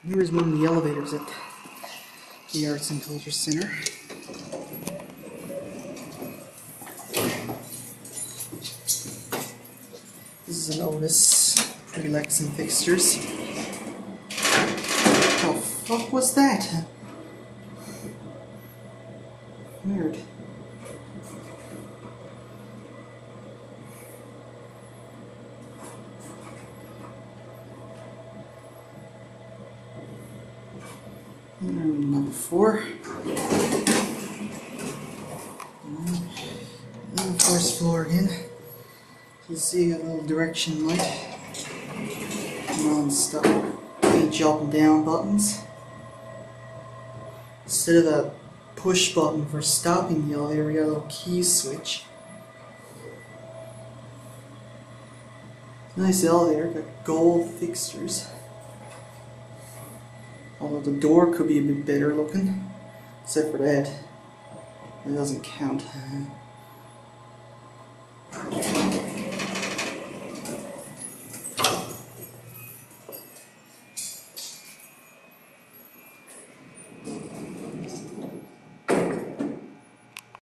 Here's one of the elevators at the Arts and Culture Center. This is an Otis Pre-Lexan fixtures. What the fuck was that? Weird. Number 4. And the first floor again. You see a little direction light. Non-stop H up and down buttons. Instead of a push button for stopping the elevator, we got a little key switch. Nice elevator, got gold fixtures. Although the door could be a bit better looking, except for that. It doesn't count.